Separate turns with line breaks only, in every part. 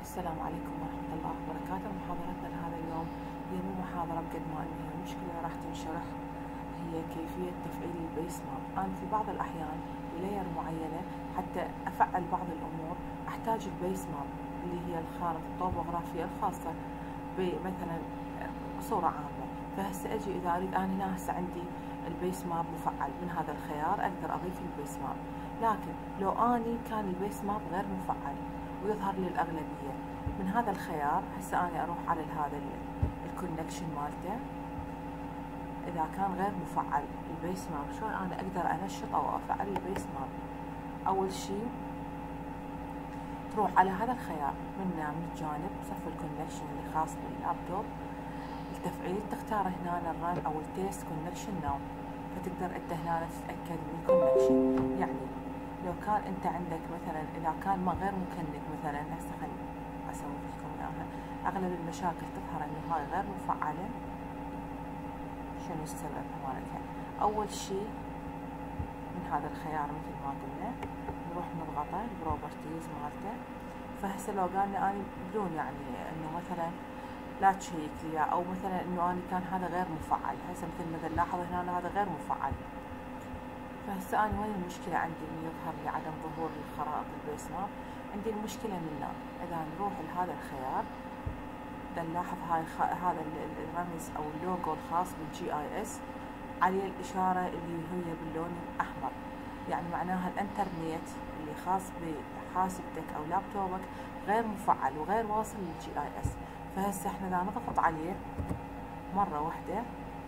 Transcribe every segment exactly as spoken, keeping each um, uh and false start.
السلام عليكم ورحمة الله وبركاته. محاضرتنا لهذا اليوم هي مو محاضرة بقد ما إن هي مشكلة راح تنشرح، هي كيفية تفعيل البيس ماب. أنا في بعض الأحيان بلاير معينة حتى أفعل بعض الأمور أحتاج البيس ماب اللي هي الخارطة الطوبوغرافية الخاصة بمثلا بصورة عامة. فهسه أجي إذا أريد أنا هنا هسه عندي البيس ماب مفعل، من هذا الخيار أقدر أضيف البيس ماب. لكن لو أني كان البيس ماب غير مفعل ويظهر لي الأغلبية، من هذا الخيار هسه أنا أروح على هذا الكونكشن مالته. إذا كان غير مفعل البيس ماب، شلون أنا أقدر أنشط أو أفعل البيس ماب؟ أول شيء تروح على هذا الخيار من من الجانب صف الكونكشن اللي خاص باللابتوب، التفعيل تختار هنا الران أو التيست كونكشن ناو، فتقدر أنت هنا تتأكد من الكونكشن. يعني لو كان أنت عندك مثلا إذا كان ما غير مكنك مثلا، هسه خليني أسوي لكم إياها. أغلب المشاكل تظهر إنه هاي غير مفعلة. شنو السبب مالتها؟ أول شيء من هذا الخيار مثل ما قلنا نروح نضغطه البروبرتيز مالته. فهسه لو قالنا أنا بدون يعني إنه مثلا لا تشيك لي، أو مثلا إنه أنا كان هذا غير مفعل، هسه مثل ما نلاحظ هنا هذا غير مفعل. فهسه أنا وين المشكلة عندي إنه يظهر لي عدم ظهور الخرائط البيس ماب؟ عندي المشكلة من هنا. إذا نروح لهذا الخيار نلاحظ هاي خ... هذا الرمز أو اللوجو الخاص بالجي آي إس عليه الإشارة اللي هي باللون الأحمر، يعني معناها الإنترنت اللي خاص بحاسبتك أو لابتوبك غير مفعل وغير واصل للجي آي إس. فهسه احنا إذا نضغط عليه مرة واحدة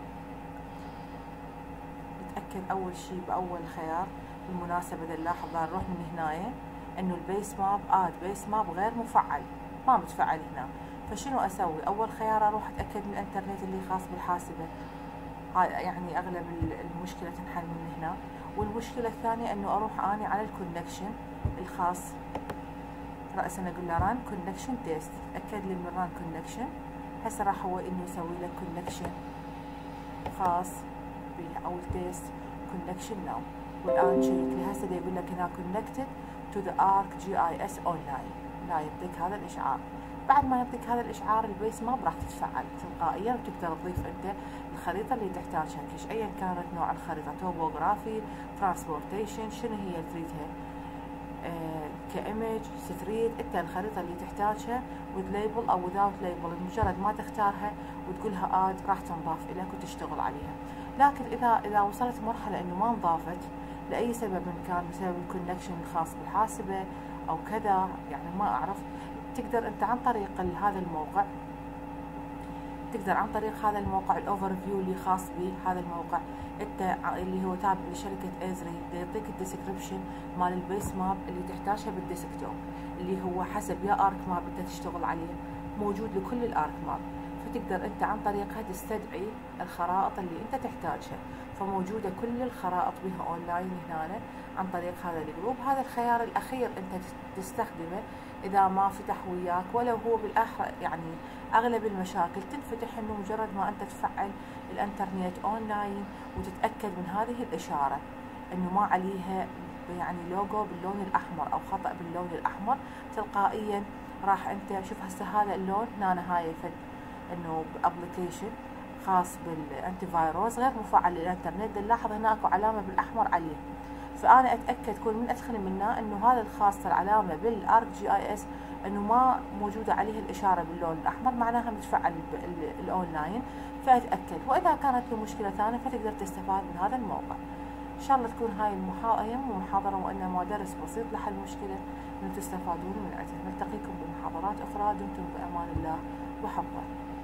نتأكد أول شيء بأول خيار. بالمناسبة إذا نلاحظ نروح من هنا إنه البيس ماب آد بيس ماب غير مفعل، ما متفعل هنا. فشنو أسوي؟ أول خيار أروح أتأكد من الإنترنت اللي خاص بالحاسبة، هاي يعني أغلب المشكلة تنحل من هنا. والمشكلة الثانية إنه أروح أني على الكونكشن الخاص، رأسا أقول له ران كونكشن تيست، أكد لي من ران كونكشن. هسه راح هو إنه يسوي لك كونكشن خاص به أو التيست كونكشن ناو. والآن شيك لي هسه يقول لك هنا كونكتد تو ذا ارك جي اي اس اونلاين، لا يعطيك هذا الإشعار. بعد ما يعطيك هذا الإشعار البيس ماب راح تتفعل تلقائيا، وتقدر تضيف أنت الخريطة اللي تحتاجها كش أيا كانت نوع الخريطة، توبوغرافي، ترانسبورتيشن، شنو هي تريدها، آه كإيمج، ستريت، أنت الخريطة اللي تحتاجها with label أو without label، مجرد ما تختارها وتقولها آد راح تنضاف إليك وتشتغل عليها. لكن إذا إذا وصلت مرحلة إنه ما انضافت لأي سبب كان، بسبب الكونكشن الخاص بالحاسبة أو كذا، يعني ما أعرف، تقدر أنت عن طريق هذا الموقع تقدر عن طريق هذا الموقع الأوفر فيو اللي خاص بهذا الموقع، أنت اللي هو تابع لشركة إزري، يعطيك الديسكريبشن مال البيس ماب اللي تحتاجها بالديسكتوب، اللي هو حسب يا آرك ماب أنت تشتغل عليه، موجود لكل الآرك ماب. فتقدر أنت عن طريقها تستدعي الخرائط اللي أنت تحتاجها. فموجودة كل الخرائط بها أونلاين هنا عن طريق هذا الجروب. هذا الخيار الأخير أنت تستخدمه إذا ما فتح وياك، ولو هو بالآخر يعني أغلب المشاكل تنفتح إنه مجرد ما أنت تفعل الإنترنت أونلاين وتتأكد من هذه الإشارة إنه ما عليها يعني لوجو باللون الأحمر أو خطأ باللون الأحمر، تلقائيا راح أنت شوف هسه هذا اللون هنا هاي فد إنه بأبليكيشن خاص بالأنتي فيروس غير مفعل للإنترنت، نلاحظ هناك علامة بالأحمر عليه. فأنا أتأكد كل من أدخل منه إنه هذا الخاص العلامة بالآرك جي آي إس إنه ما موجودة عليه الإشارة باللون الأحمر، معناها متفعل الأونلاين، فأتأكد. وإذا كانت له مشكلة ثانية فتقدر تستفاد من هذا الموقع. إن شاء الله تكون هاي المحاضرة وإنما درس بسيط لحل مشكلة من تستفادون من عندها. نلتقيكم بمحاضرات أخرى، دمتم بأمان الله وحفظه.